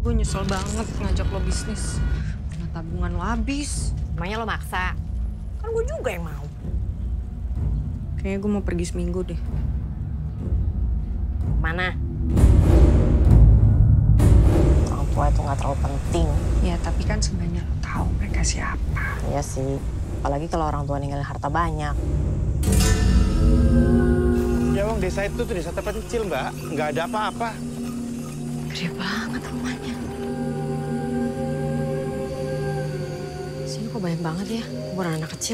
Gue nyesel banget ngajak lo bisnis. Karena tabungan lo habis. Emangnya lo maksa? Kan gue juga yang mau. Kayaknya gue mau pergi seminggu deh. Mana? Orang tua itu nggak terlalu penting. Ya tapi kan sebenarnya lo tahu mereka siapa. Iya sih. Apalagi kalau orang tua ninggalin harta banyak. Ya Bang, desa itu tuh desa terpencil, Mbak. Nggak ada apa-apa. Gede banget rumahnya. Sini kok banyak banget ya, kuburan anak kecil.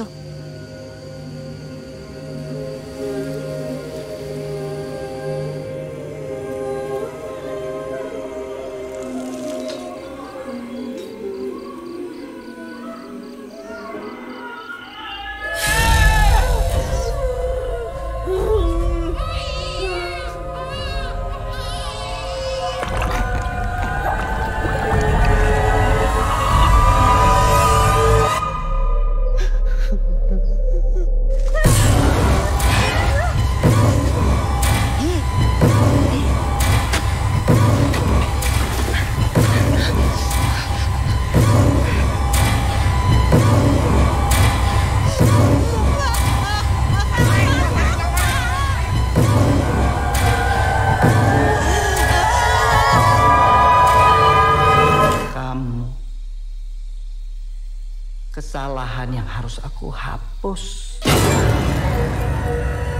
Kesalahan yang harus aku hapus.